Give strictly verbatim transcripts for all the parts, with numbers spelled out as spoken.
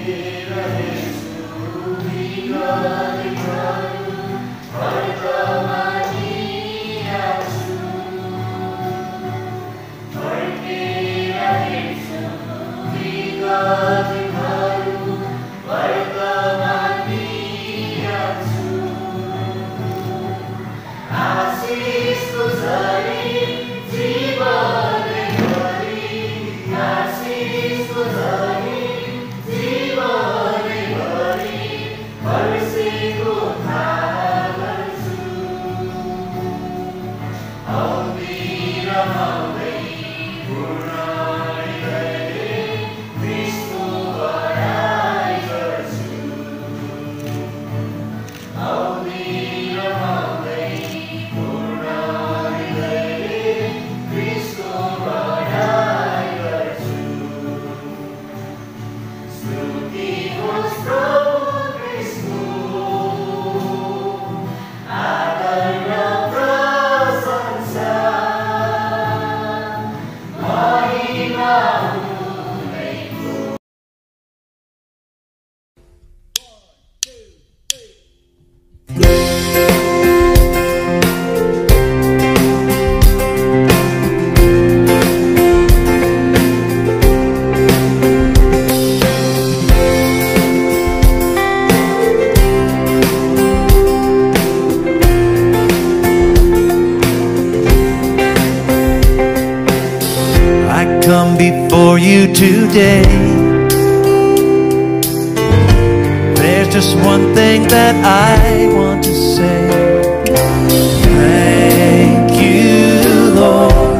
for you today. There's just one thing that I want to say. Thank you, Lord.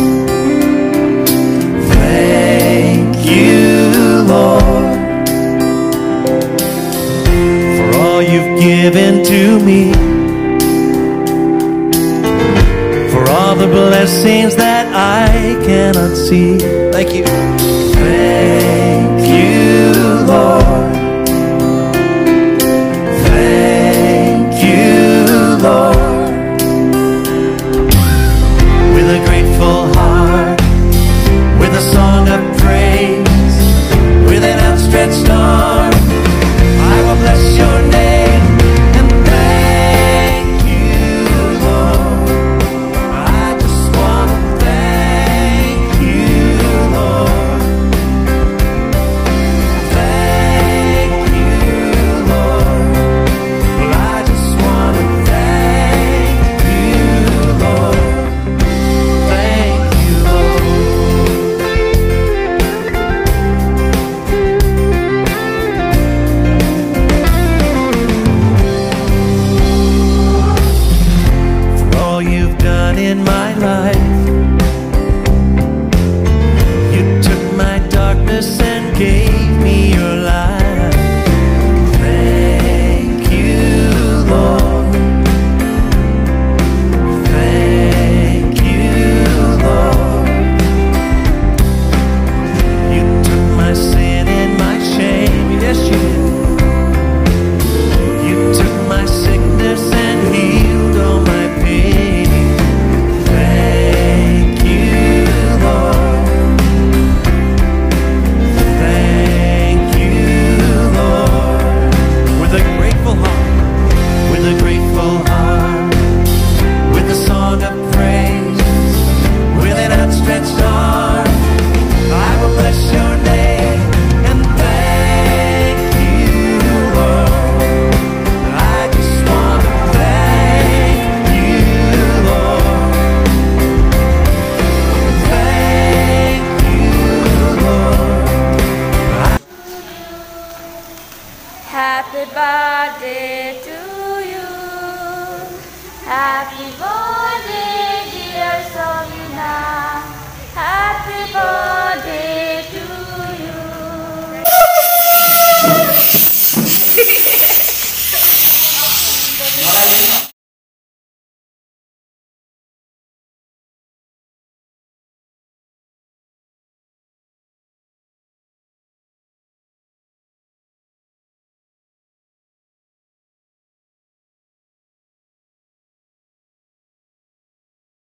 Thank you, Lord, for all you've given to me, for all the blessings that I cannot see. Thank you. Thank you, Lord. Thank you, Lord. With a grateful heart, with a song of praise, with an outstretched arm, I will bless your name and thank you, Lord. I just want to thank you, Lord. Thank you, Lord. Well, I just want to thank you, Lord. Thank you, for all you've done in my life. You took my darkness and gave me your light. Thank you, Lord. Thank you, Lord. You took my sin and my shame. Yes, you did. You took my sickness and healed all my pain. Thank you, Lord. Thank you, Lord. With a grateful heart, with a grateful heart, with a song of praise, with an outstretched arm, I will bless your name and thank you, Lord. I just want to thank you, Lord. Thank you, Lord. Happy birthday to you. Happy birthday, dear Sabina. Happy birthday